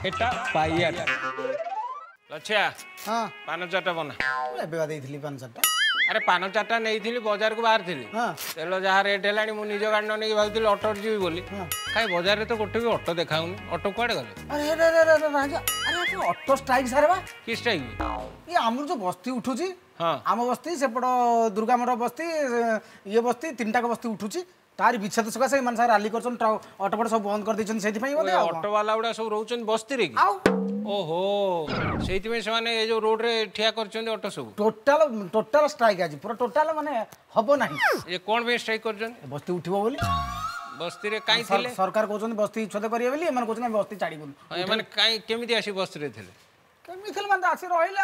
एटा पाइया लच्छिया हाँ पान चाटा बना एबे देइथिली पान चाटा अरे पान चाटा नहीं बाजार को बाहर थी तेल जहाँ रेट है मुझे निज गाड़ी नहीं भाई ऑटो जी बोली कहीं बाजार तो गोटे भी ऑटो देखा ऑटो कुआड़े गले अरे अरे अरे राजा अरे ऑटो स्ट्राइक सारे बा कि स्ट्राइक ये आमर जो बस्ती उठुची हाँ आम बस्ती सेपट दुर्गामठ बस्ती ये बस्ती तीनटा बस्ती उठुची तार विच्छेद सकाशे मान सार राली करछन ऑटो सब बंद कर देछन सेति पई बोले ऑटो वाला उडा सब रहउछन बस्ती रे की ओहो सेति में से माने जो रोड रे ठिया करछन ऑटो सब टोटल स्ट्राइक आज पूरा टोटल माने हबो नाही ये कोन बे स्ट्राइक करछन बस्ती उठिबो बोली बस्ती रे काई थिले सरकार कहछन बस्ती छते करिए बोली एमान कहछन बस्ती छाड़ीबो एमान काई केमिति आसी बस्ती रे थिले केमी थिल मान आसी रहिला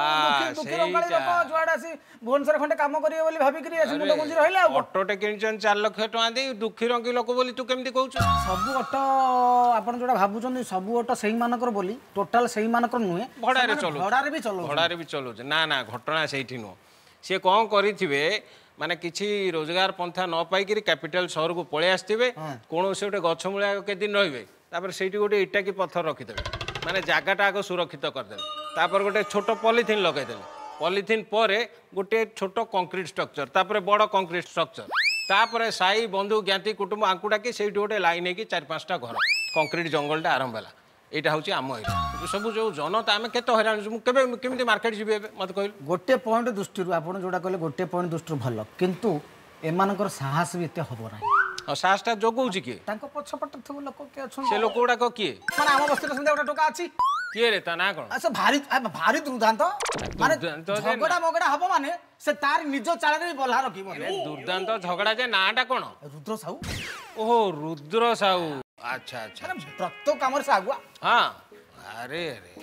दुखी रंगाली लोक जुआड आसी भुवनेश्वर खंडे काम करिए बोली भाबी करी आसी मुंड गुंजी रहिला ऑटो टे किनछन 4 लाख टका दे दुखी रंगी लोक बोली तू केमिति कहउछ सब ऑटो आपण जोडा भाबुछन सब ऑटो सही मानकर बोली टोटल सही मानकर नुहे भड़ारे भी चलो ना ना घटना सेठी नो से कोन करिथिबे माने किछि रोजगार पंथा न पाई कि कैपिटल शहर को पळे आस्थिबे कोन से गोटे गछ मूला के दिन रहिबे तापर सेठी गोटे इटा की पत्थर रखिदेबे माने जगटा आग सुरक्षित करदे तापर गोटे छोट पॉलिथिन लगेदे पॉलिथिन पर गोटे छोट कंक्रीट स्ट्रक्चर तापर बड़ कंक्रीट स्ट्रक्चर तापर साई बंधु ज्ञाति कुटुंब आंकुडा कि सेठी गोटे लाइन है कि 4-5टा घर कंक्रीट जंगलटा आरंभ है यहाँ हूँ आम एरिया सब जो जनता आम के हैरान केमी मार्केट जी मत कह गोटे पॉइंट दृष्टि आप जोटा कहले गोटे पॉइंट दृष्टि भल किंतु एमानकर साहस भी एत हम ना साहसटा जगौच किए पछपट थे लोक किए से लोक गुड़ाक किए माने आम बस्ती सेमती गोटे टोका अच्छी किए रे ता ना कोन अच्छा भारी भारी दुर्दांत माने झगड़ा मगड़ा हबो माने से तार निज चाले रे बल्हा रखी अरे दुर्दांत झगड़ा जे नाटा कोन रुद्र साहू ओहो रुद्र साहू अच्छा अच्छा अरे प्रत्येक काम से आगुआ हां अरे अरे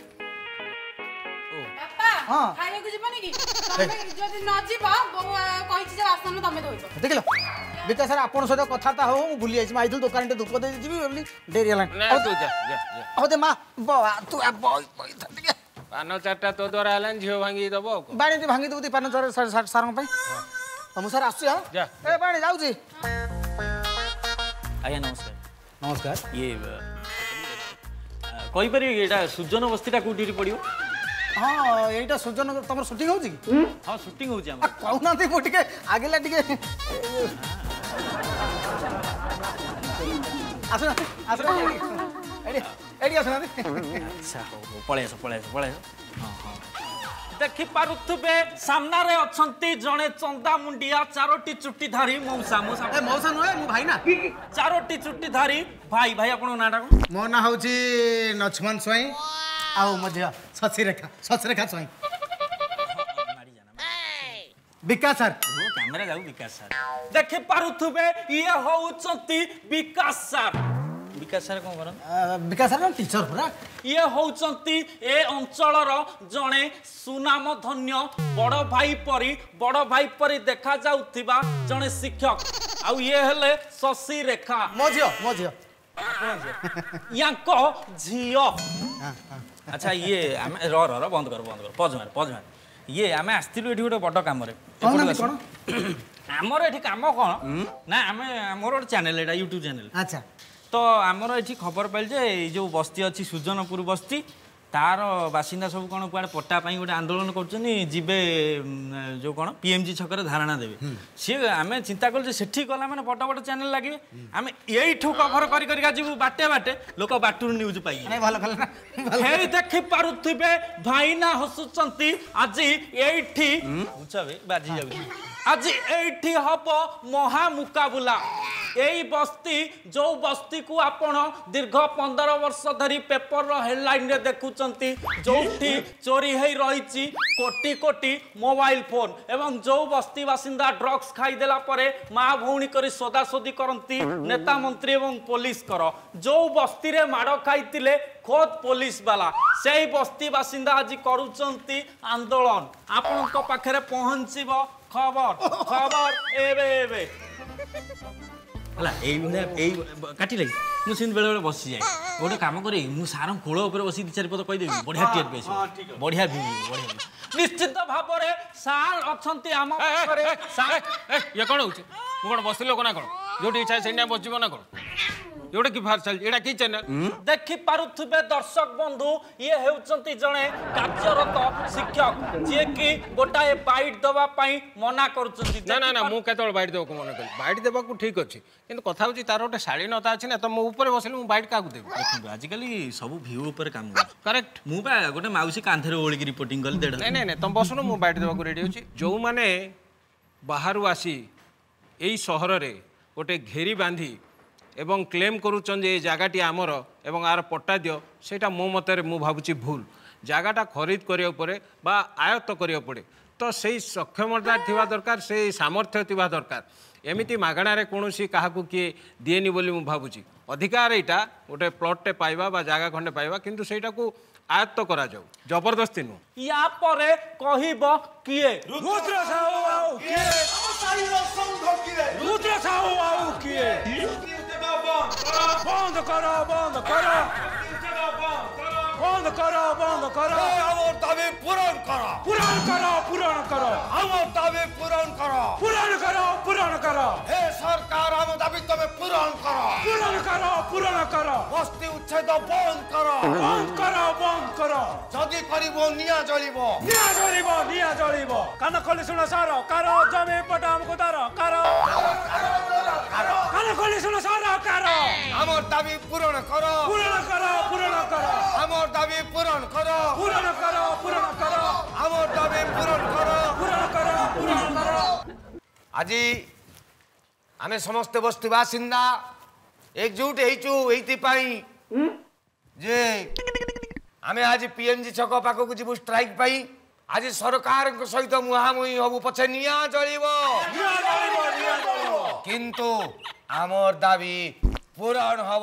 पापा हां खाइले कुछ बने की तमे जदी न जीवा बो कहि जे आसन तमे दोइबो देखलो बिका सर आपन सहित कथाता हो मु भूली आइछ माइथुल दुकान टे धूप दे जीबी बोली डेरी हला ना तू जा जा जा हो दे मां बा तू आ बई था पान चाटा तो द्वारा हलन झियो भांगी दबो बाणी ती भांगी दउती पान चार सारंग पई हम सर आसी हां जा ए बाणी जाऊ जी आज्ञा नमस्कार नमस्कार ये कहि पारि एटा सुजन बस्तीटा कोठी पड़ियो हाँ एटा सुजन तमर शूटिंग होची की हां शूटिंग होची हम कहू ना मो टिके आगेला टिके आसना आसना एडी आसना अच्छा हो पळे हां हां देखि पारुथबे सामना रे अछंती जणे चंदा मुंडिया चारोटी चुट्टी धारी मौसा मौसा ए मौसा नय मु भाई ना चारोटी चुट्टी धारी भाई भाई आपन नाटा को मो ना होची नछमन सोई आओ मध्य सचरेखा सोई विकास सर वो कैमरा जाऊ विकास सर देखि पारुथबे ये होउचंती विकास सर कौन करन विकास सर टीचर पूरा ये होउचंती ए अंचलर जणे सुनाम धन्य बड़ भाई परी देखा जाउथिबा जणे शिक्षक आ ये हेले शशि रेखा मोजियो याको झियो अच्छा ये रो बंद कर पजमार ये आमे आस्तिलु एठी गोटे बड़ काम रे कोन हमर एठी काम कोन ना आमे हमर गोटे चैनल एटा YouTube चैनल अच्छा तो आमर ये खबर पाइल जे जो बस्ती अच्छी सुजनपुर बस्ती तार बासिंदा सब कौन कुआड़े पट्टा गोटे आंदोलन करे जो कौन पीएमजी छक धारणा देवे सी आम चिंता कलु सेठी गला मैंने बड़ बड़ चैनल लगे आम यू कभर कर बाटे बाटे लोक बाटू न्यूज पाई देखी पारुथिबे भाईना हसुचंती आज एठी बुझे बाजी जाऊ आज एठी हब महा मुकाबला यही बस्ती जो बस्ती को आपण दीर्घ 15 वर्ष धरी पेपर हेडलाइन रे देखुचंती जो चोरी है रही कोटी कोटी मोबाइल फोन एवं जो बस्ती बासिंदा ड्रग्स खाईदेला परे माँ भौणी करी सोदासोदी करती नेता मंत्री एवं पुलिस कर जो बस्ती रे माड़ खाई खोद पुलिस वाला से बस्ती बासिंदा आज करुचंती आंदोलन आपण पाखे पहुँचब खबर खबर एबे हला काटी लगी मुझे बेले बेले बसी जाए गोटे कम कर सार कूल बस दी चार पद कहीदेवी बढ़िया टीआर पे बढ़िया व्यू निश्चित भाव में सार अच्छा आम ये कौन हो बस लोक ना कौन जो इच्छा से बसब ना कौन एटा कि फार चल एटा कि चैनल देखि पारुथुबे दर्शक बंधु ये हेउचंती जणे कार्यरत शिक्षक जे कि गोटाए बाइट दवा पई मना करचंती ना ना ना मु केतल बाइट देबो मन कर बाइट देबा को ठीक अछि किंतु कथा होची तार ओटे शालीनता अछि ना तो मो ऊपर बसले मु बाइट का को देबो देखु आजिकली सब व्यू ऊपर काम कर करेक्ट मु बा गोटे माउसी कांधरे ओळी की रिपोर्टिंग कर देड़ नहीं नहीं तुम बसनो मु बाइट देबा को रेडी होची जो माने बाहरु आसी एई सहर रे गोटे घेरी बांधी एवं क्लेम करूचन जे जगाटी आमर एवं आर पट्टा दियो सेटा मो मतरे मु भाबुची भूल जगाटा खरीद करिया पड़े बा आयत्त करिया पड़े तो सेई सक्षमता थिबा दरकार सेई सामर्थ्य थिबा दरकार एमिति मागणारे कोनोसी काहाकू किए दिएनी बोली मु भाबुची अधिकार एटा गोटे प्लॉटटे पाइबा बा जागा खंडे पाइबा किंतु सेटाकू आयत्त करा जाऊ जबरदस्ती नु या परे कहिबो किए रुद्र साहू आउ किए रुद्र साहू आउ किए बंद करो बंद करो बंद करो बंद करो আমার দাবি পূরণ করো पूरण करो पूरण करो আমার দাবি পূরণ করো पूरण करो पूरण करो হে সরকার আমার দাবি তুমি পূরণ করো पूरण करो पूरण करो বস্তি উচ্ছেদ বন্ধ করো बंद करो बंद करो যদি করিব নিয়া জ্বলিব निया जलिब कान खोली सुन सार कारो जमी पटा हमको दार कारो कान खोली सुन सार कारो আমার দাবি পূরণ করো पूरण करो আমার দাবি পূরণ করো पूरण करो আমার দাবি পূরণ করো पूरण करो আজি আমি সমস্ত বস্তি বাসিন্দা একজুট হইছু এইথিপাই যে আমি আজ পিএমজি ছক পাখকু যাবু স্ট্রাইক পাই আজ সরকার সহিত মুহামুহি হবু পছে নিয়া চলিব কিন্তু আমার দাবি পূরণ হব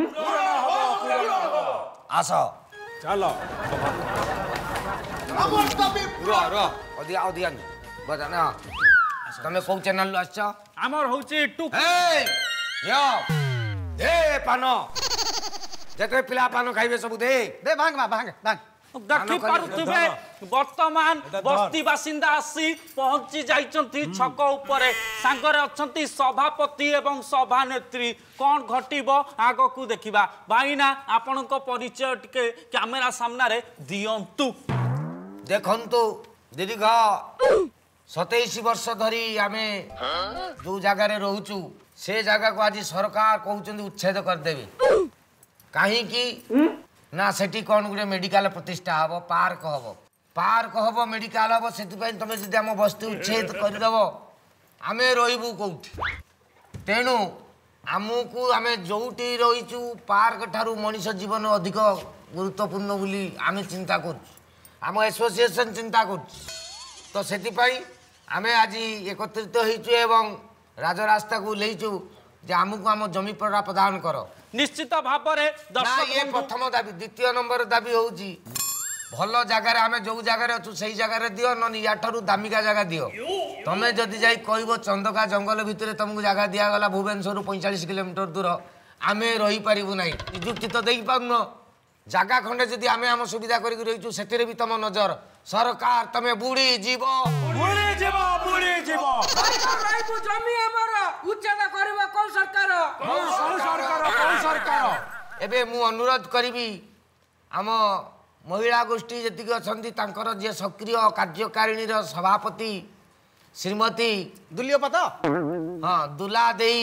আস चलो আমার দাবি র অধিয়া অধিয়া বজানা তুমি কোন চ্যানেল আসছ हमर होची टू এই ইয়ো দে পান যেতে পিলা পান খাইবে সবু দে দে ভাঙ মা ভাঙ ভাঙ देखि पारुथुबे वर्तमान बस्ती बासिंदा आसी पहुंची जाइचंती छक ऊपर सांगरे अछंती सभापति एवं सभानेत्री कौन घटिबो आगो को देखिबा भाईना आपनको परिचय टिके कैमरा सामने रे दियंतु দেখন্তু দীর্ঘ 27 বর্ষ ধরি আমি যে জায়গায় রহুচু সে জায়গাকে আজ সরকার কହୁଛନ୍ତି উচ্ছেদ করদেবে কাহিকি না সেটি কোন গুড়ে মেডিকাল প্রতিষ্ঠা হব পার্ক হব মেডিকাল হব সেপাই তুমি যদি আমার বস্তি উচ্ছেদ করিদেব আমি রহবু কোটি তেণু আমুকু আমি যোটি রইছু পার্ক ঠারু মনিষ জীবন অধিক গুরুত্বপূর্ণ বলি আমি চিন্তা করছু आम एसोसिएशन चिंता कर तो से आम आज एकत्रित होइचु राजरास्ता को लेचु जे आमको आम जमी पड़ा प्रदान कर निश्चित भाव में ना ये प्रथम दाबी द्वितीय नंबर दाबी हूँ भल जगार आम जो जगार अच्छु से जगार दियो न या दामिका जगह दियो तुम्हें जदि जाई कहब चंदका जंगल भितर तुमको जगह दिगला भुवनेश्वर 45 किलोमीटर दूर आम रही पारू ना निजुक्ति तो दे पारुन जगह खंडे जदि आम आम सुविधा करके रहीचु से भी तुम नजर सरकार तमें बुड़ी जीव जमी उच्चेद करबा कोन सरकार एबे मु अनुरोध करी आम महिला गोष्ठी जी अच्छा जे सक्रिय कार्यकारिणी सभापति श्रीमती दुलियोपत हाँ दुला देई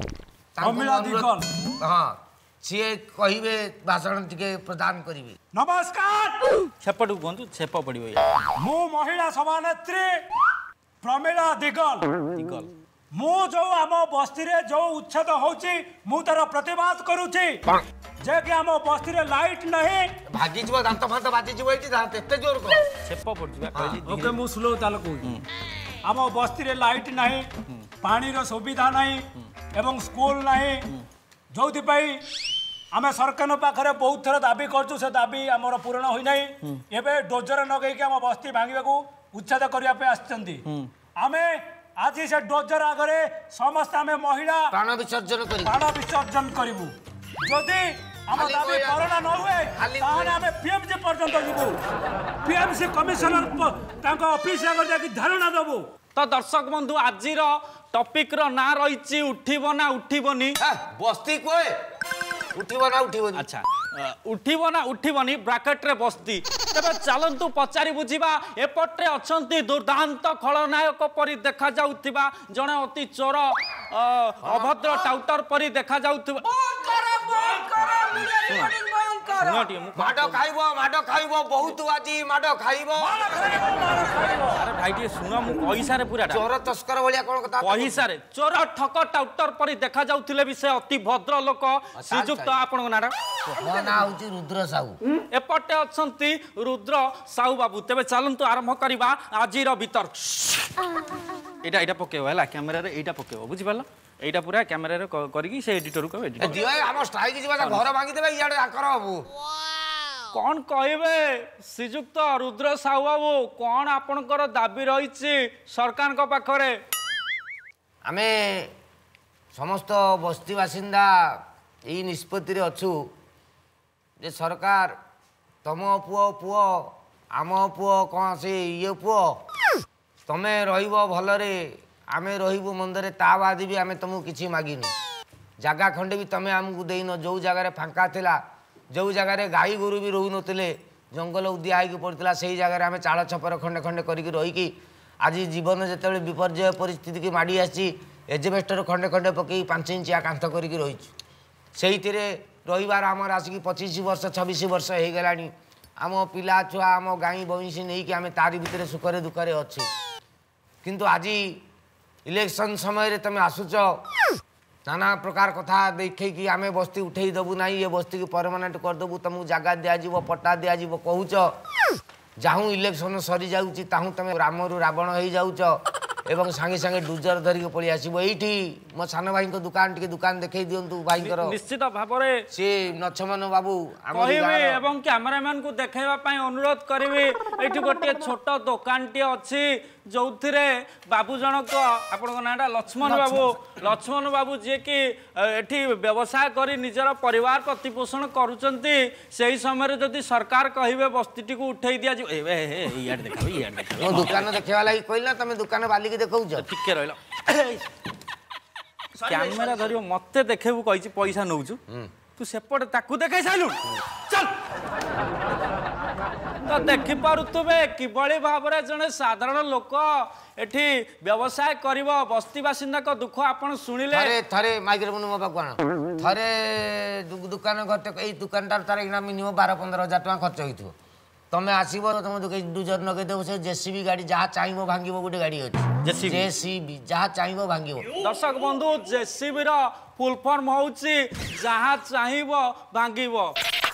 हाँ सी कहे भाषण टी प्रदान करेंगे नमस्कार छेपटू कहतु छेप पड़ो मु महिला सभानेत्री प्रमिला दिगल मु जो आम बस्ती रे जो उच्छेद होची मु तार प्रतिवाद करूची जे कि आम बस्ती रे लाइट नहीं भागी जीव दांत फांत बाजी जीव एटी दांत एते जोर को छेप पड़ुवा कहली ओके मु स्लो ताल कहू आम बस्ती रे लाइट नहीं पानी रो सुविधा नहीं एवं स्कूल नहीं जोथि पई आम सरकार पाखे बहुत थर दाबी करछु से दाबी आमर पूरण होई नहीं एबे डोजर नगई के आम बस्ती भांगिबा को उच्छेद करिया पे आछंती आमे आज से डोजर आगरे समस्त आमे महिला प्राण विसर्जन करिबु जदि आम दाबी पूरण न हुए ताहले आमे पीएमसी पर्यंत जिबु पीएमसी कमिशनर तांको ऑफिस आगर जाकी धारणा दबु तो दर्शक बंधु आज टॉपिक रो ना रही उठिबो ना उठिबोनी बस्ती कोए उठिबो ना उठिबोनी अच्छा उठिबो ना उठिबोनी ब्राकेट रे बस्ती तबे चलंतु पचारि बुझिबा एपट्रे अछंती दुर्दांत खलनायक परि देखा जाउथिबा जणे अति चोर अभद्र टाउटर परि देखा जाउथिबा माड खाइबो बहुत आजी माड खाइबो अरे भाई टी सुनो मु पैसा रे पूरा चोर तस्कर भलिया कोन कथा पैसा रे चोर ठक टाउटर परि देखा जाउथिले भी से अति भद्र लोक श्रीजुक्त आपन नाडा मो ना होची रुद्र साहू एपटे अछंती रुद्र साहू बाबू तेबे चलंतु आरंभ करिबा आजिर भीतर एटा एटा पकेबो हला कैमरा रे एटा पकेबो बुझि पालो एटा पूरा कैमरा रे करिकी से एडिटर को एडिट दियो हम स्ट्राइक जीवा घर भांगी देबे इयाडे आकर हबो कौन कहबे श्रीजुक्त रुद्र साहू बाबू कौन आपनकर दाबी रही सरकार को पाखरे आमे समस्त बस्ती बासिंदा यही निष्पत्ति अच्छु जे सरकार तम पुओ पुओ आम पुओ कौन से ये पुओ तमें रहिबो भलरे आमे रहिबो मंदरे ता बाद भी आमे तुमको किछि मागिनी जगह खंडे भी तमें आमको देन जो जगह फांका थिला जो जगह गाई गोरु भी रोहु नथिले जंगल उदिया होगी पड़ता से जगह आम चाल छपर खंडे खंडे करके रहीकि आज जीवन जिते विपर्य परिस्थिति की माड़ी आसी एजबेस्टर खंडे खंडे पकई 5 इंचिया कांथ करके रही से रहीबार आमर आसिक 25 वर्ष 26 वर्ष हो गलानी आम पिला छुआ आम गाई भैंसी नहीं कि आम तारी भितर सुखरे दुखरे अच्छे किंतु आज इलेक्शन समय तुम आसुच नाना प्रकार कथा देखे कि आम बस्ती उठे देबू ना ये बस्ती की परमानेंट करदेबू तुमको जगह दिज्व पट्टा दिज्व कहूच जाऊँ इलेक्शन सरी जाऊँगी ताहूँ तुम रामरू रावण हो जाऊच एवं सांगे सांगे डुजर धरिक पलि आसब ये मो सान भाई दुकान टी दुकान देखई दिंतु भाई निश्चित भाव में सी नछमन बाबू कहबे एवं कैमरामैन को देखाइबा पई अनुरोध करिवे एठी गोटे छोट दुकान टी अछि जोथिरे बाबू जनक आपन नाडा लक्ष्मण बाबू जे कि एठी व्यवसाय करी निजर परिवार प्रतिपोषण करूचंती सेही समय जदि सरकार कहिबे बस्तीटी को उठेई दिया जे ए यार देखाबे मो दुकान देखेवा लागि कहला तमे दुकान बाली के देखौछ टिके रहलो कैमरा धरियो मते देखेबू कहिछि पैसा नौछु तू सेपटे ताकू देखाई साइलु चल तो देखि पारुतबे किबळी भाबरे जने साधारण लोक एठी व्यवसाय करिवो बस्ती बासिंदा को दुख आपण सुनिले थरे थरे माइक्रोफोन मो पाकु आण थरे दुकान घटे ए दुकानदार तार इना मिनिमम 12-15 हजार टका खर्च होइथो तमे आसीबो तुम डुजर नगे देबो से जेसीबी गाड़ी जहाँ चाहिबो भांगिबो गोटे गाड़ी अछि जेसीबी जहाँ चाहिबो भांगिबो दर्शक बंधु जेसीबी रो फुल फॉर्म होउची जहाँ चाहिबो भांगिबो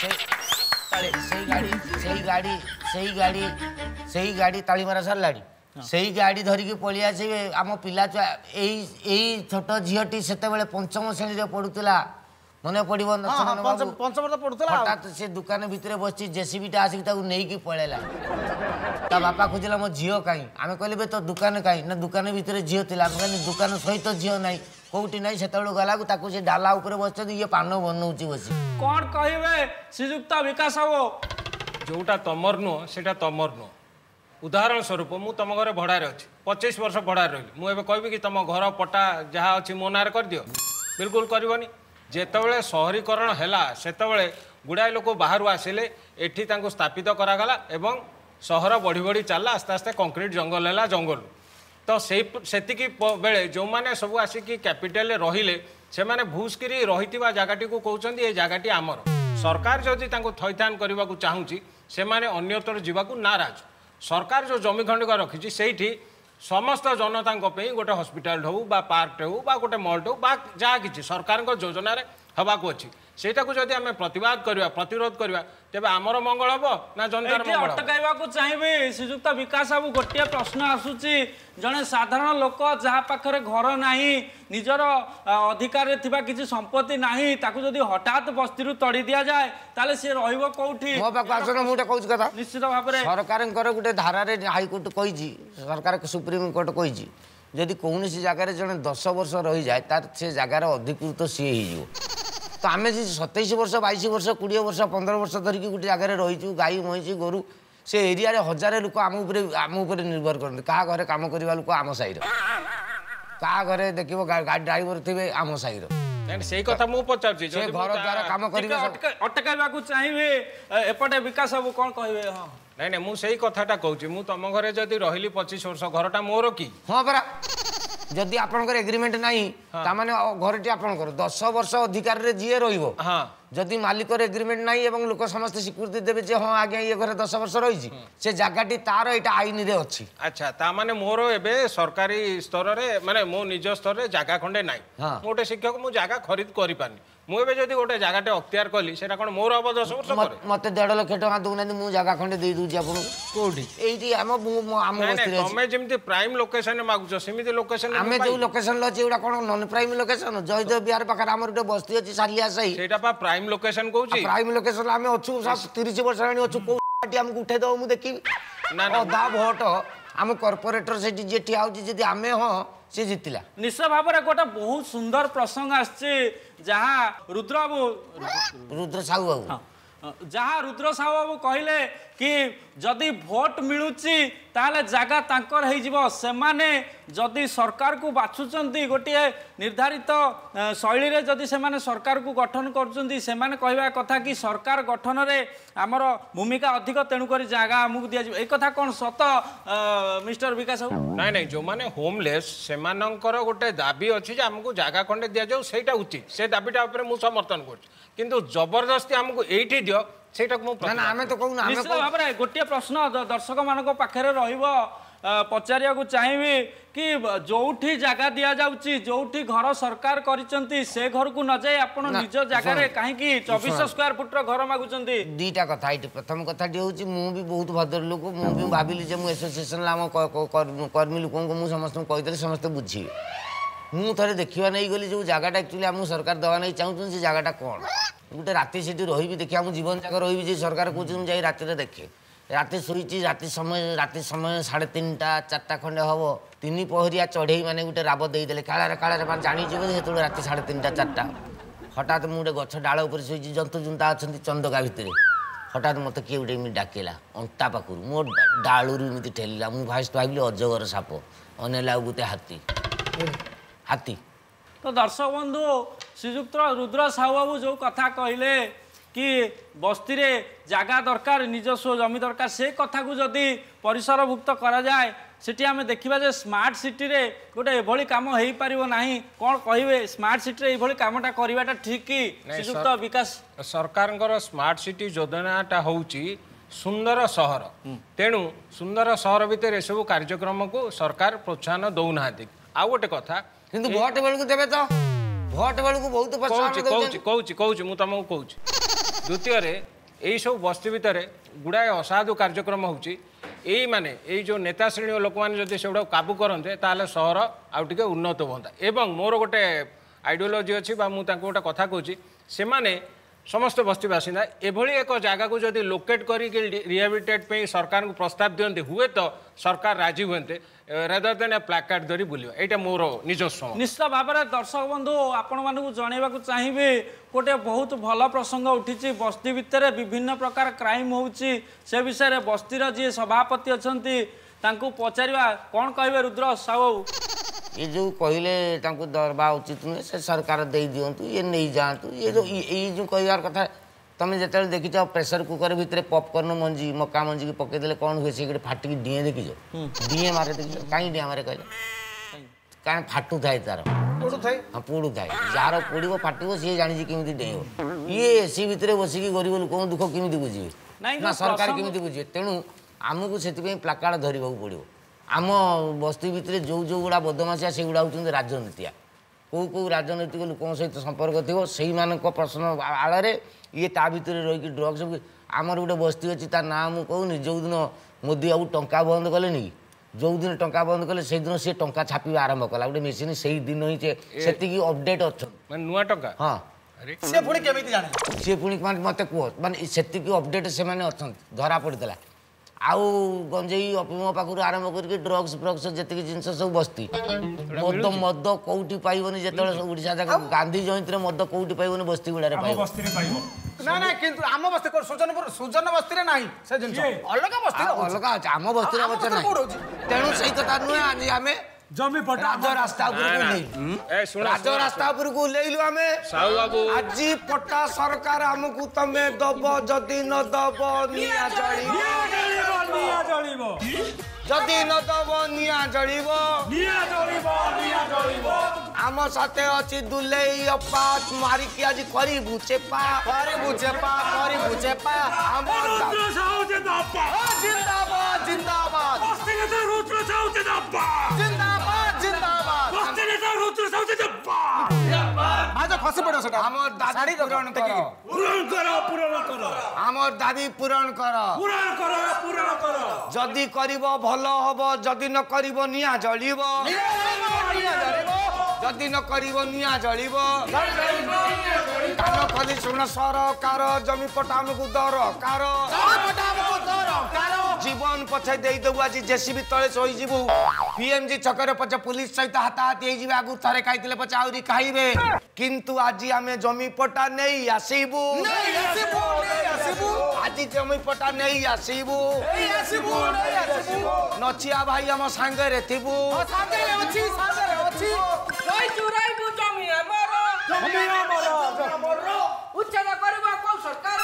सही गाड़ी ताली मारा सरलाड़ी सही गाड़ी धरिकी पलि आसबे आम पिला छुआ यही छोट झीटी से पंचम श्रेणी पढ़ुला मन पड़ो हठात से दुकान भितर बस जेसीबीटा आसिक नहीं पलैला ता बापा खोजला मो झील कहीं आम कहले तो दुकान कहीं ना दुकान भितर झील थी दुकान सहित झील ना कौटी ना से गला से डाला उपर बस ये पान बनाऊँ बस कौन कहे श्रीजुक्त विकास बाबू जोटा तमर नुह से तमर नुह उदाहरण स्वरूप मु तुम घर भड़ारे अच्छी 25 वर्ष भड़ारे रही मुझे कहबी कि तुम घर पट्टा जहाँ अच्छी मो नाँ कर दियो बिल्कुल करनी जेतबले शहरीकरण हैला सेतबले गुड़ाए लोक बाहर आसिले एठी तांको स्थापित करागला एवं सहर बढ़ी बढ़ी चलला आस्ते आस्ते कंक्रीट जंगल हैला जंगल तो सेतिकी बेले जो माने सब आसिकी कैपिटल रहिले से माने भूसकिरी रहितिबा जगहटी को कहउचंदी ए जगहटी आमर सरकार जदि तांको थैथान करबा को चाहूची से माने अन्यतर जीवाकू नाराज सरकार जो जमी खंडिक रखी से समस्त जनता गोटे हस्पिटाल हो पार्क हो गोटे मल्ट हो जहाँ कि सरकार योजन हवाक अच्छी सेटा को जदि आम प्रतिवाद करवा प्रतिरोध करवा तेबे आमर मंगल हम ना जनतार मंगल अटकाइबा को चाहिए श्रीजुक्त विकास बाबू गोटे प्रश्न आसुची जड़े साधारण लोक जहाँ पाखरे घर नाही निजर अधिकार थिबा किछि संपत्ति नाही ताकू जदि हठात बस्ती तड़ी दिया जाए ताले से रहिबो कोठी मो पाक आसन मुटा कहूछ कथा निश्चित भाव में सरकार गोटे धारा रे हाईकोर्ट कही सरकार सुप्रीम कोर्ट कही जदि कौन जगह जड़े 10 वर्ष रही जाए तार से जगार अधिकृत सी हो तो आम 27 वर्ष 22 वर्ष 20 वर्ष 15 वर्ष धरिकी गोटे जगह रहीचु गाई महिषी गोरु से एरिया रे हजार लोक आम निर्भर करते क्या घर कम करवा लोक आम साईर क्या घरे देखो गाड़ी ड्राइवर थे आम साईर ସେଇ କଥା ମୁଁ ପଚାରୁଛି ସେ ଘର ଦ୍ୱାରା କାମ କରିବେ ଅଟକାଇବାକୁ ଚାହିଁବେ ଏପଟେ ବିକାଶ ବାବୁ କ'ଣ କହିବେ? ହଁ ନାଇଁ ନାଇଁ ମୁଁ ସେଇ କଥାଟା କହୁଛି ମୁଁ ତମ ଘରେ ଯଦି ରହିଲି 25 ବର୍ଷ ଘରଟା ମୋର କି? ହଁ ପରା ଯଦି ଆପଣଙ୍କର ଏଗ୍ରିମେଣ୍ଟ ନାହିଁ ତାମାନେ ଘରଟି ଆପଣଙ୍କର 10 ବର୍ଷ ଅଧିକାରରେ ଯିଏ ରହିବ ଯଦି ମାଲିକର ଏଗ୍ରିମେଣ୍ଟ ନାହିଁ ଏବଂ ଲୋକ ସମସ୍ତେ ସ୍ୱୀକୃତି ଦେବେ ଯେ ହଁ ଆଜ୍ଞା ଇଏ ଘରେ 10 ବର୍ଷ ରହିଛି ସେ ଜାଗାଟି ତାର ଏଇଟା ଆଇନରେ ଅଛି। ଆଚ୍ଛା ତାମାନେ ମୋର ଏବେ ସରକାରୀ ସ୍ତରରେ ମାନେ ମୋ ନିଜ ସ୍ତରରେ ଜାଗା ଖଣ୍ଡେ ନାହିଁ ମୁଁ ଗୋଟେ ଶିକ୍ଷକ ମୁଁ ଜାଗା ଖରିଦ କରିପାରୁନି ମୁଁ ଏବେ ଯଦି ଗୋଟେ ଜାଗାଟେ ଅକ୍ତିଆର କଲି ସେଟା କ'ଣ ମୋର ହବ 10 ବର୍ଷ ପରେ? ମତେ 1.5 ଲକ୍ଷ ଟଙ୍କା ଦଉନାହାନ୍ତି ମୁଁ ଜାଗା ଖଣ୍ଡେ ଦେଇ ଦଉଛି ଆପଣଙ୍କୁ। କୋଉଠି? ଏଇଠି ଆମ ବସ୍ତିରେ ତମେ ଯେମିତି ପ୍ରାଇମ ଲୋକେସନରେ ମାଗୁଛ ସେମିତି ଲୋକେସନ ଆମେ ଯୋଉ ଲୋକେସନରେ ଅଛି ଏଗୁଡ଼ା କ'ଣ non prime location? Jaydev Vihar ପାଖରେ ଆମର ଗୋଟେ ବସ୍ତି ଅଛି ସାଲିଆ ସାହି ସେଇଟା ପା ପ୍ରାଇମ ଲୋକେସନ କହୁଛି। ପ୍ରାଇମ ଲୋକେସନ ଆମେ ଅଛୁ 30 ବର୍ଷ ହେଲାଣି ଅଛୁ କୋଉ ଆମକୁ ଉଠେଇ ଦବ ମୁଁ ଦେଖିବି ଅଧା ଭୋଟ ଆମ କର୍ପୋରେଟର ସେଠି ଯିଏ ଠିଆ ହଉଛି ଯଦି ଆମେ ହଁ ସେ ଜିତିଲା। ନିଶ୍ଚୟ ଭାବରେ ଗୋଟେ ବହୁତ ସୁନ୍ଦର ପ୍ରସଙ୍ଗ ଆସିଛି ଯାହା ରୁଦ୍ର ସାହୁ ବାବୁ ଯାହା ରୁଦ୍ର ସାହୁ ବାବୁ କହିଲେ କି ଯଦି ଭୋଟ ମିଳୁଛି ତାହେଲେ ଜାଗା ତାଙ୍କର ହେଇଯିବ ସେମାନେ ଯଦି ସରକାରକୁ ବାଛୁଛନ୍ତି ଗୋଟିଏ ନିର୍ଦ୍ଧାରିତ ଶୈଳୀରେ ଯଦି ସେମାନେ ସରକାରକୁ ଗଠନ କରୁଛନ୍ତି ସେମାନେ କହିବା କଥା କି ସରକାର ଗଠନରେ ଆମର ଭୂମିକା ଅଧିକ ତେଣୁକରି ଜାଗା ଆମକୁ ଦିଆଯିବ ଏଇ କଥା କ'ଣ ସତ ମିଷ୍ଟର ବିକାଶ ବାବୁ? ନାଇଁ ନାଇଁ ଯୋଉମାନେ ହୋମଲେସ୍ ସେମାନଙ୍କର ଗୋଟେ ଦାବି ଅଛି ଯେ ଆମକୁ ଜାଗା ଖଣ୍ଡେ ଦିଆଯାଉ ସେଇଟା ଉଚିତ ସେ ଦାବିଟା ଉପରେ ମୁଁ ସମର୍ଥନ କରୁଛି କିନ୍ତୁ ଜବରଦସ୍ତି ଆମକୁ ଏଇଠି ଦିଅ ସେଇଟାକୁ ମୁଁ ଆମେ ତ କହୁନା। ନିଶ୍ଚିତ ଭାବରେ ଗୋଟିଏ ପ୍ରଶ୍ନ ଦର୍ଶକମାନଙ୍କ ପାଖରେ ରହିବ ପଚାରିବାକୁ ଚାହିଁବି କି ଯୋଉଠି ଜାଗା ଦିଆଯାଉଛି ଯୋଉଠି ଘର ସରକାର କରିଛନ୍ତି ସେ ଘରକୁ ନ ଯାଇ ଆପଣ ନିଜ ଜାଗାରେ କାହିଁକି 2400 ସ୍କୋୟାର ଫୁଟର ଘର ମାଗୁଛନ୍ତି? ଦୁଇଟା କଥା ଏଇଠି ପ୍ରଥମ କଥାଟି ହେଉଛି ମୁଁ ବି ବହୁତ ଭଦ୍ର ଲୋକ ମୁଁ ବି ଭାବିଲି ଯେ ମୁଁ ଆସୋସିଏସନରେ ଆମ କର୍ମୀ ଲୋକଙ୍କୁ ମୁଁ ସମସ୍ତଙ୍କୁ କହିଦେଲି ସମସ୍ତେ ବୁଝିବେ ମୁଁ ଥରେ ଦେଖିବା ନେଇ ଗଲି ଯେଉଁ ଜାଗାଟା ଆକ୍ଚୁଆଲି ଆମକୁ ସରକାର ଦେବା ନେଇ ଚାହୁଁଛନ୍ତି ସେ ଜାଗାଟା କ'ଣ ଗୋଟେ ରାତି ସେଠି ରହିବି ଦେଖିବା ମୁଁ ଜୀବନ ଯାକ ରହିବି ଯେ ସରକାର କହୁଛି ମୁଁ ଯାଇ ରାତିରେ ଦେଖେ ରାତି ଶୋଇଛି ରାତି ସମୟ 3:30 4ଟା ଖଣ୍ଡେ ହେବ 3 ପହରିଆ ଚଢ଼େଇ ମାନେ ଗୋଟେ ରାବ ଦେଇଦେଲେ କାଳାରେ ମାନେ ଜାଣିଯିବ ଯେ ସେତେବେଳେ ରାତି 3:30 4ଟା ହଠାତ୍ ମୁଁ ଗୋଟେ ଗଛ ଡାଳ ଉପରେ ଶୋଇଛି ଜନ୍ତୁ ଜୁନ୍ତା ଅଛନ୍ତି ଚନ୍ଦକା ଭିତରେ ହଠାତ୍ ମୋତେ କିଏ ଗୋଟେ ଏମିତି ଡାକିଲା ଅଣ୍ଟା ପାଖରୁ ମୋ ଡାଳୁରୁ ଏମିତି ଠେଲିଲା ମୁଁ ଫାଷ୍ଟ ଭାବିଲି ଅଜଗର ସାପ ଅନେଇଲା ଆଉ ଗୋଟେ ହାତୀ ତ ଦର୍ଶକ ବନ୍ଧୁ ଶ୍ରୀଯୁକ୍ତ ରୁଦ୍ର ସାହୁ ବାବୁ ଯେଉଁ କଥା କହିଲେ କି ବସ୍ତିରେ ଜାଗା ଦରକାର ନିଜସ୍ୱ ଜମି ଦରକାର ସେ କଥାକୁ ଯଦି ପରିସରଭୁକ୍ତ କରାଯାଏ ସେଠି ଆମେ ଦେଖିବା ଯେ ସ୍ମାର୍ଟ ସିଟିରେ ଗୋଟେ ଏଭଳି କାମ ହେଇପାରିବ ନାହିଁ କ'ଣ କହିବେ ସ୍ମାର୍ଟ ସିଟିରେ ଏଇଭଳି କାମଟା କରିବାଟା ଠିକ୍ କି ଶ୍ରୀଯୁକ୍ତ ବିକାଶ? ସରକାରଙ୍କର ସ୍ମାର୍ଟ ସିଟି ଯୋଜନାଟା ହେଉଛି ସୁନ୍ଦର ସହର ତେଣୁ ସୁନ୍ଦର ସହର ଭିତରେ ଏସବୁ କାର୍ଯ୍ୟକ୍ରମକୁ ସରକାର ପ୍ରୋତ୍ସାହନ ଦେଉନାହାନ୍ତି। ଆଉ ଗୋଟେ କଥା କିନ୍ତୁ ଭୋଟ ବେଳକୁ ଦେବେ ତ ଭୋଟ ବେଳକୁ ବହୁତ କହୁଛି ମୁଁ ତମକୁ କହୁଛି ଦ୍ୱିତୀୟରେ ଏଇସବୁ ବସ୍ତି ଭିତରେ ଗୁଡ଼ାଏ ଅସାଧୁ କାର୍ଯ୍ୟକ୍ରମ ହେଉଛି ଏଇମାନେ ଏଇ ଯେଉଁ ନେତା ଶ୍ରେଣୀ ଲୋକମାନେ ଯଦି ସେଗୁଡ଼ାକୁ କାବୁ କରନ୍ତେ ତାହେଲେ ସହର ଆଉ ଟିକେ ଉନ୍ନତ ହୁଅନ୍ତା ଏବଂ ମୋର ଗୋଟେ ଆଇଡ଼ିଓଲୋଜି ଅଛି ବା ମୁଁ ତାଙ୍କୁ ଗୋଟେ କଥା କହୁଛି ସେମାନେ ସମସ୍ତ ବସ୍ତି ବାସିନ୍ଦା ଏଭଳି ଏକ ଜାଗାକୁ ଯଦି ଲୋକେଟ୍ କରିକି ରିହାବିଲିଟେଟ୍ ପାଇଁ ସରକାରଙ୍କୁ ପ୍ରସ୍ତାବ ଦିଅନ୍ତି ହୁଏତ ସରକାର ରାଜି ହୁଅନ୍ତେ ରେଦର ଦେନ୍ ପ୍ଲାକାର୍ଡ ଧରି ବୁଲିବା ଏଇଟା ମୋର ନିଜସ୍ୱ। ନିଶ୍ଚିତ ଭାବରେ ଦର୍ଶକ ବନ୍ଧୁ ଆପଣମାନଙ୍କୁ ଜଣାଇବାକୁ ଚାହିଁବି ଗୋଟେ ବହୁତ ଭଲ ପ୍ରସଙ୍ଗ ଉଠିଛି ବସ୍ତି ଭିତରେ ବିଭିନ୍ନ ପ୍ରକାର କ୍ରାଇମ୍ ହେଉଛି ସେ ବିଷୟରେ ବସ୍ତିର ଯିଏ ସଭାପତି ଅଛନ୍ତି ତାଙ୍କୁ ପଚାରିବା କ'ଣ କହିବେ ରୁଦ୍ର ସାହୁ ବାବୁ? ये जो कहले दरबा उचित नुहे से सरकार दे दिंतु ये नहीं जातु ये जो कहार कथा तुम जो देखीच प्रेसर कुकर भितर पॉपकॉर्न मंजी मका मंजी की पकईदे कौन हुए से फाटिक डीए देखीच डीए मारे देखीच कहीं डीए मारे कहले कहीं फाटू थाए तार हाँ पोड़ू थाए जार पोड़ फाटो सी जानी केमी डेब ये एसी भितर बसिक गरीब लोक दुख केमी बुझे ना सरकार केमी बुझे तेणु आमको से प्लाकार्ड धरवा पड़ो आम बस्ती भितर जो जो गुड़ा बदमाशिया से गुड़ा होती राजनीतिया कौ कौ राजनैतिक लोकों सहित संपर्क थी से प्रश्न आड़े ये ता भितर रही ड्रग्स आमर गोटे बस्ती अच्छी तार ना मुझे कहूनी जो दिन मोदी बाबू टंका बंद कले नी जो दिन टंका बंद कले से दिन सी टंका छापा आरंभ कला गोटे मेसीन से दिन ही से अपडेट अच्छा नुआ टंका हाँ सी पुणी मत कह मानते से अपडेट से अच्छा धरा पड़ा आउ गंजेई अफिम पाखु आरंभ करके ड्रग्स फ्रग्स जी जिन सब बस्ती मद मद कौटी पाइबनी जो ओडिशा जाक गांधी जयंती मद कौटी पाइबनी बस्ती गुड़ा ना ना किंतु आम बस्ती सुजन बस्ती रे नाही से जिंस अलग बस्ती अलग आम बस्ती रे बच्चा नाही तेणु सही कथा नुहे आज आम जमी पट्टा राज रास्ता उपरକୁ ନେଇ ए सुन राज रास्ता उपरକୁ लेइलु ଆମେ साहू बाबू ଆଜି ପଟ୍ଟା ସରକାର ଆମକୁ ତମେ ଦବ ଯଦି ନ ଦବ ନିଆଁ ଜଳିବ निया जळिबो ଯଦି ନ ଦବ ନିଆଁ ଜଳିବ ଆମ ସାଥେ ଅଛି ଦୁଲେଇ ଅପା ମାରିକି ଆଜି କରିବୁ ଚେପା ଆମ रुद्र साहू जे दप्पा ଜିନ୍ଦାବାଦ ଜିନ୍ଦାବାଦ बस्ती के रुद्र साहू जे दप्पा ଜିନ୍ଦାବାଦ ଜିନ୍ଦାବାଦ बस्ती के रुद्र साहू जे दप्पा ଭାଉଜ ଖସି ପଡ଼ିବ ସେଟା ଆମ ଦାଦି ପୂରଣ କର पूरण करो ଆମ ଦାଦି ପୂରଣ କର पूरण करो ଯଦି କରିବ ଭଲ ହବ ଯଦି ନ କରିବ ନିଆଁ ଜଳିବ ଯଦି ନ କରିବ ନିଆଁ ଜଳିବ କାନ ଖଲି ଶୁଣ ସରକାର ଜମି ପଟା ଆମକୁ ଦରକାର ଜୀବନ ପଛେ ଦେଇଦେବୁ ଆଜି ଜେସିବି ତଳେ ଶୋଇଯିବୁ ପିଏମଜି ଛକରେ ପଛେ ପୁଲିସ ସହିତ ହାତାହାତି ହେଇଯିବେ ଆଗରୁ ଥରେ ଖାଇଥିଲେ ପଛେ ଆହୁରି ଖାଇବେ କିନ୍ତୁ ଆଜି ଆମେ ଜମି ପଟା ନେଇ ଆସିବୁ ଆଜି ଜମି ପଟା ନେଇ ଆସିବୁ ନଚିଆ ଭାଇ ଆମ ସାଙ୍ଗରେ ଥିବୁ ଉଚ୍ଛେଦ କରିବା କୋଉ ସରକାର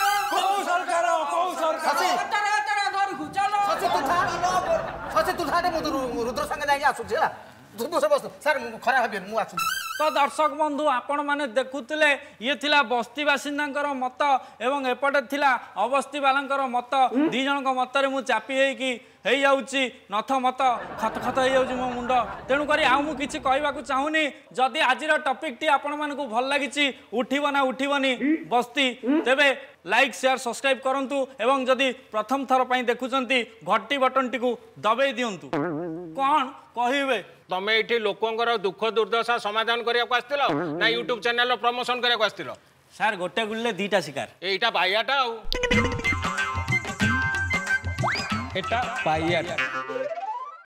ଶଶୀ ତୁ ଥାଟେ ମୁଁ ରୁଦ୍ର ସାଙ୍ଗେ ଯାଇକି ଆସୁଛି ହେଲା ତୁ ବସ ସାର୍ ଖରାପ ଭାବିବେନି ମୁଁ ଆସୁଛି ତ ଦର୍ଶକ ବନ୍ଧୁ ଆପଣ ମାନେ ଦେଖୁଥିଲେ ଇଏ ଥିଲା ବସ୍ତି ବାସିନ୍ଦାଙ୍କର ମତ ଏବଂ ଏପଟେ ଥିଲା ଅବସ୍ତି ବାଲାଙ୍କର ମତ ଦି ଜଣଙ୍କ ମତରେ ମୁଁ ଚାପି ହେଇକି ହେଇଯାଉଛି ନଥ ମତ ଖତ ଖତ ହେଇଯାଉଛି ମୋ ମୁଣ୍ଡ ତେଣୁକରି ଆଉ ମୁଁ କିଛି କହିବାକୁ ଚାହୁଁନି ଯଦି ଆଜିର ଟପିକଟି ଆପଣମାନଙ୍କୁ ଭଲ ଲାଗିଛି ଉଠିବ ନା ଉଠିବନି ବସ୍ତି ତେବେ ଲାଇକ୍ ସେୟାର ସବସ୍କ୍ରାଇବ୍ କରନ୍ତୁ ଏବଂ ଯଦି ପ୍ରଥମ ଥର ପାଇଁ ଦେଖୁଛନ୍ତି ଘଟି ବଟନଟିକୁ ଦବେଇ ଦିଅନ୍ତୁ କ'ଣ କହିବେ ତମେ ଏଠି ଲୋକଙ୍କର ଦୁଃଖ ଦୁର୍ଦ୍ଦଶା ସମାଧାନ କରିବାକୁ ଆସିଥିଲ ନା ୟୁଟ୍ୟୁବ ଚ୍ୟାନେଲର ପ୍ରମୋସନ କରିବାକୁ ଆସିଥିଲ ସାର୍ ଗୋଟେ ଗୁଳିରେ ଦିଟା ଶିକାର ଏଇଟା ବାଇଆଟା ଆଉ এটা পাইয়ার